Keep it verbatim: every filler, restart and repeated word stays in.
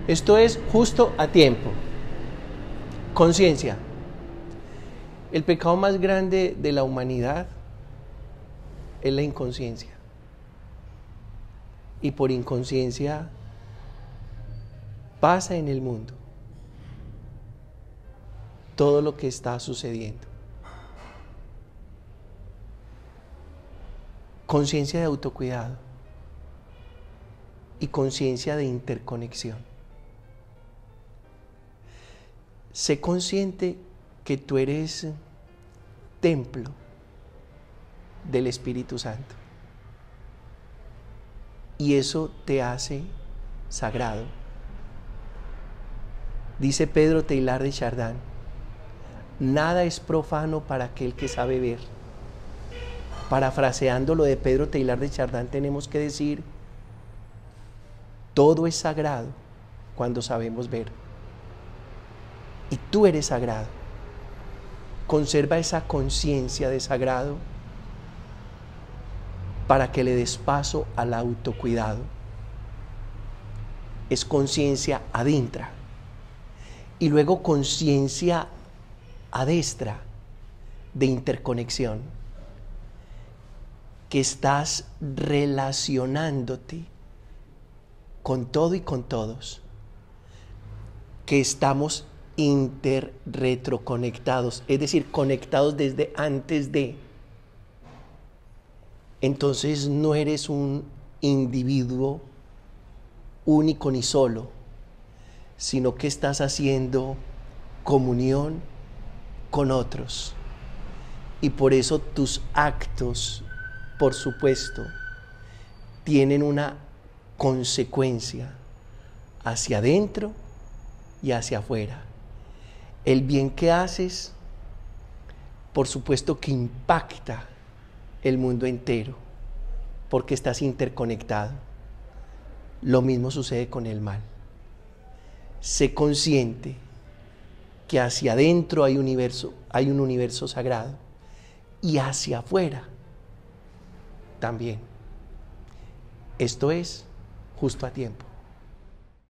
Esto es justo a tiempo. Conciencia. El pecado más grande de la humanidad es la inconsciencia. Y por inconsciencia pasa en el mundo todo lo que está sucediendo. Conciencia de autocuidado y conciencia de interconexión. Sé consciente que tú eres templo del Espíritu Santo y eso te hace sagrado. Dice Pedro Teilhard de Chardin: nada es profano para aquel que sabe ver. Parafraseando lo de Pedro Teilhard de Chardin, tenemos que decir: todo es sagrado cuando sabemos ver. Y tú eres sagrado. Conserva esa conciencia de sagrado para que le des paso al autocuidado. Es conciencia adintra. Y luego conciencia adestra de interconexión, que estás relacionándote con todo y con todos, que estamos interretroconectados, es decir, conectados desde antes de. Entonces no eres un individuo único ni solo, sino que estás haciendo comunión con otros. Y por eso tus actos, por supuesto, tienen una consecuencia hacia adentro y hacia afuera. El bien que haces, por supuesto que impacta el mundo entero, porque estás interconectado. Lo mismo sucede con el mal. Sé consciente que hacia adentro hay universo, hay un universo sagrado, y hacia afuera también. Esto es justo a tiempo.